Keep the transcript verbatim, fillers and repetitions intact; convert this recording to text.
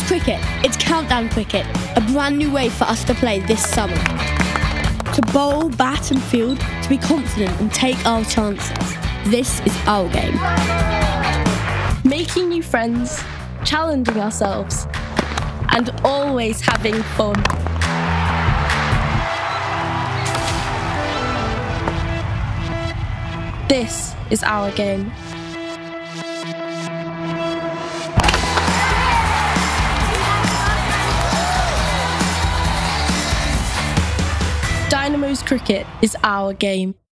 Cricket, it's countdown cricket, a brand new way for us to play this summer. To bowl, bat and field, to be confident and take our chances. This is our game. Making new friends, challenging ourselves, and always having fun. This is our game. Dynamos cricket is our game.